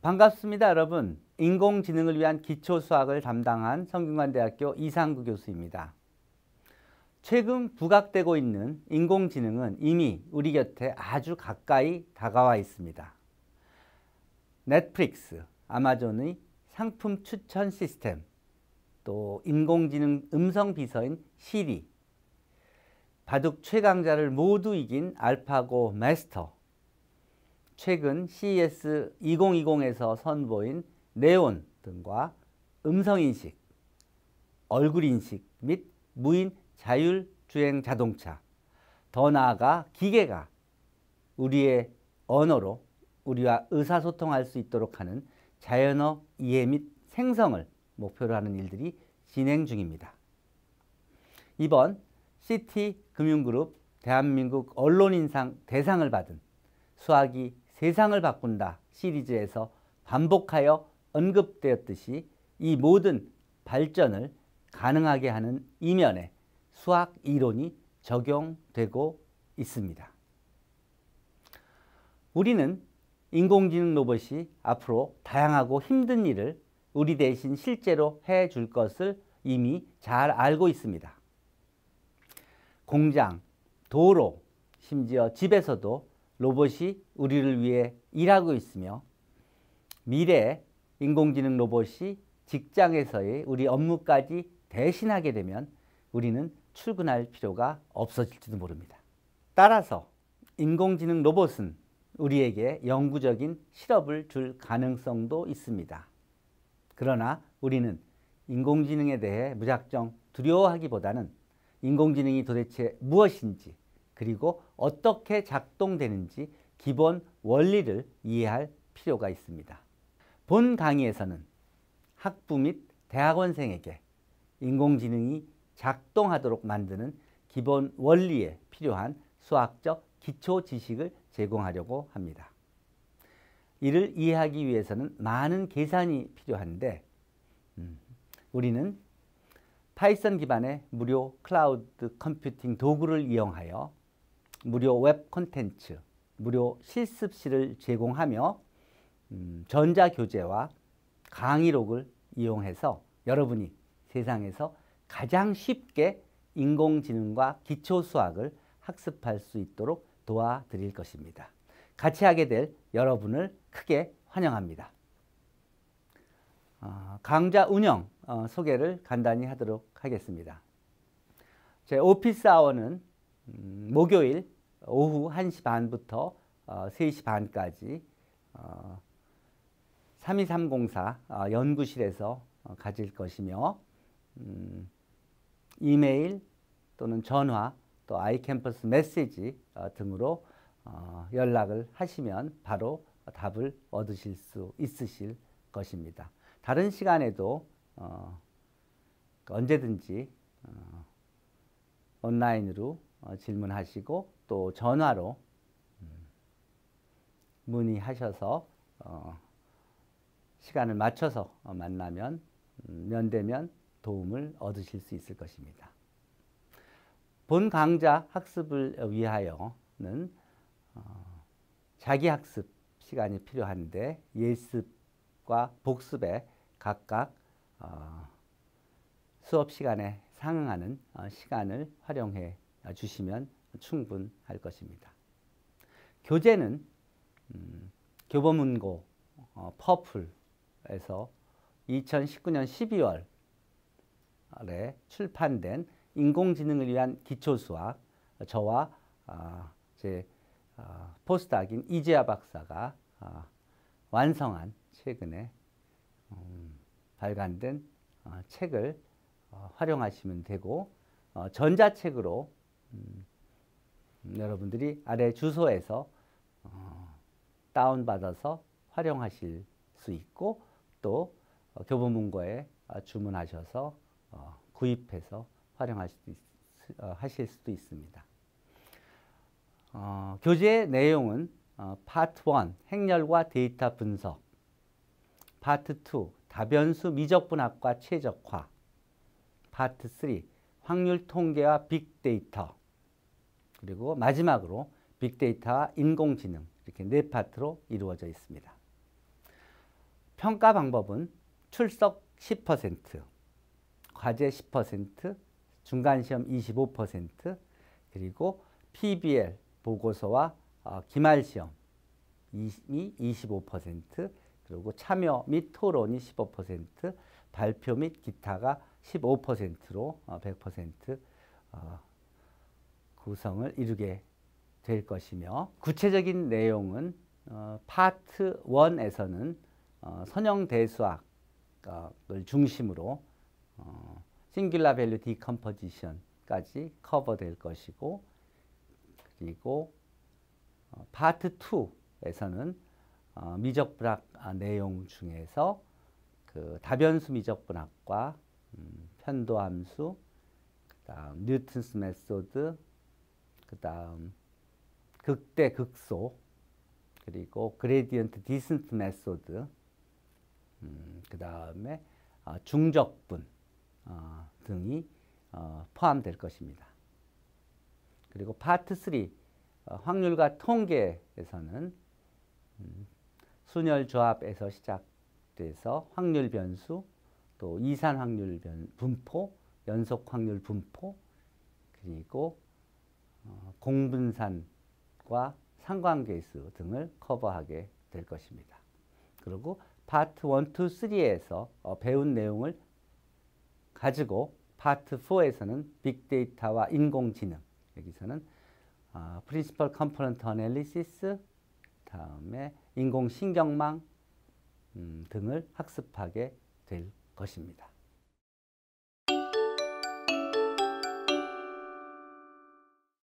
반갑습니다, 여러분. 인공지능을 위한 기초수학을 담당한 성균관대학교 이상구 교수입니다. 최근 부각되고 있는 인공지능은 이미 우리 곁에 아주 가까이 다가와 있습니다. 넷플릭스, 아마존의 상품 추천 시스템, 또 인공지능 음성 비서인 시리, 바둑 최강자를 모두 이긴 알파고 마스터, 최근 CES 2020에서 선보인 네온 등과 음성인식, 얼굴인식 및 무인 자율주행 자동차, 더 나아가 기계가 우리의 언어로 우리와 의사소통할 수 있도록 하는 자연어 이해 및 생성을 목표로 하는 일들이 진행 중입니다. 이번 CT금융그룹 대한민국 언론인상 대상을 받은 수학이 세상을 바꾼다 시리즈에서 반복하여 언급되었듯이 이 모든 발전을 가능하게 하는 이면에 수학 이론이 적용되고 있습니다. 우리는 인공지능 로봇이 앞으로 다양하고 힘든 일을 우리 대신 실제로 해줄 것을 이미 잘 알고 있습니다. 공장, 도로, 심지어 집에서도 로봇이 우리를 위해 일하고 있으며 미래에 인공지능 로봇이 직장에서의 우리 업무까지 대신하게 되면 우리는 출근할 필요가 없어질지도 모릅니다. 따라서 인공지능 로봇은 우리에게 영구적인 실업을 줄 가능성도 있습니다. 그러나 우리는 인공지능에 대해 무작정 두려워하기보다는 인공지능이 도대체 무엇인지 그리고 어떻게 작동되는지 기본 원리를 이해할 필요가 있습니다. 본 강의에서는 학부 및 대학원생에게 인공지능이 작동하도록 만드는 기본 원리에 필요한 수학적 기초 지식을 제공하려고 합니다. 이를 이해하기 위해서는 많은 계산이 필요한데 우리는 파이썬 기반의 무료 클라우드 컴퓨팅 도구를 이용하여 무료 웹 콘텐츠, 무료 실습실을 제공하며 전자교재와 강의록을 이용해서 여러분이 세상에서 가장 쉽게 인공지능과 기초수학을 학습할 수 있도록 도와드릴 것입니다. 같이 하게 될 여러분을 크게 환영합니다. 강좌 운영 소개를 간단히 하도록 하겠습니다. 제 오피스 아워는 목요일 오후 1시 반부터 3시 반까지 32304 연구실에서 가질 것이며 이메일 또는 전화 또 아이캠퍼스 메시지 등으로 연락을 하시면 바로 답을 얻으실 수 있으실 것입니다. 다른 시간에도 언제든지 온라인으로 질문하시고 또 전화로 문의하셔서 시간을 맞춰서 만나면 면대면 도움을 얻으실 수 있을 것입니다. 본 강좌 학습을 위하여는 자기학습 시간이 필요한데 예습과 복습에 각각 수업 시간에 상응하는 시간을 활용해 주시면 충분할 것입니다. 교재는 교보문고 퍼플에서 2019년 12월에 출판된 인공지능을 위한 기초수학, 저와 제 포스닥인 이재하 박사가 완성한 최근에 발간된 책을 활용하시면 되고 전자책으로 여러분들이 아래 주소에서 다운받아서 활용하실 수 있고 또 교보문고에 주문하셔서 구입해서 활용하실 수도 있습니다. 교재 내용은 파트 1 행렬과 데이터 분석, 파트 2 다변수 미적분학과 최적화, 파트 3 확률 통계와 빅데이터, 그리고 마지막으로 빅데이터와 인공지능 이렇게 네 파트로 이루어져 있습니다. 평가 방법은 출석 10%, 과제 10%, 중간시험 25%, 그리고 PBL 보고서와 기말시험이 25%, 그리고 참여 및 토론이 15%, 발표 및 기타가 15%로 100% 구성을 이루게 될 것이며, 구체적인 내용은 파트 1에서는 선형대수학을 중심으로 싱귤라 밸류 디컴포지션까지 커버될 것이고, 그리고 파트 2에서는 미적분학 내용 중에서 그 다변수 미적분학과 편도함수, 그다음 뉴턴스 메소드, 그다음 극대 극소, 그리고 그레디언트 디센트 메소드, 그다음에 중적분 등이 포함될 것입니다. 그리고 파트 3 확률과 통계에서는 순열조합에서 시작돼서 확률 변수, 또 이산 확률 분포, 연속 확률 분포, 그리고 공분산과 상관계수 등을 커버하게 될 것입니다. 그리고 파트 1, 2, 3에서 배운 내용을 가지고 파트 4에서는 빅데이터와 인공지능, 여기서는 프린시펄 컴포넌트 어널리시스, 다음에 인공신경망 등을 학습하게 될 것입니다.